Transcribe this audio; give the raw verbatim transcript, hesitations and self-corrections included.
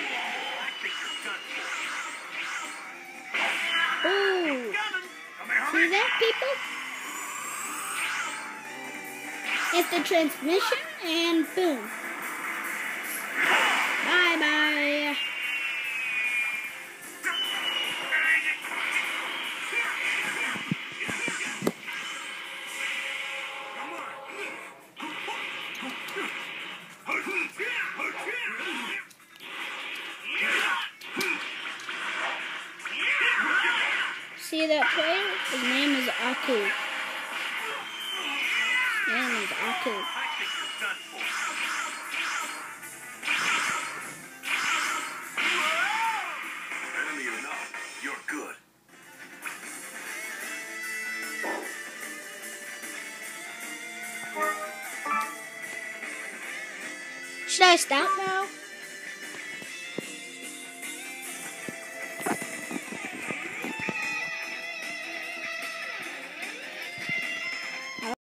Ooh. See that, people? It's the transmission, and boom. Bye-bye. See that player? His name is Aku. His name is Aku. Early enough, you're good. Should I stop now?